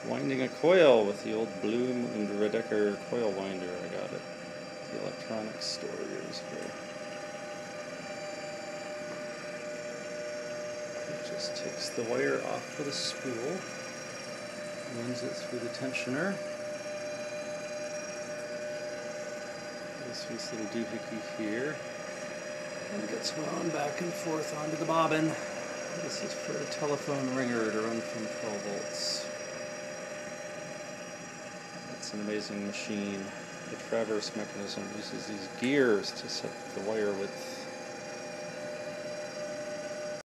Winding a coil with the old Blume Redecker coil winder. I got it. The electronics store years ago. It just takes the wire off with a spool, runs it through the tensioner. This little doohickey here, and gets wound back and forth onto the bobbin. This is for a telephone ringer to run from 12 volts. It's an amazing machine. The traverse mechanism uses these gears to set the wire width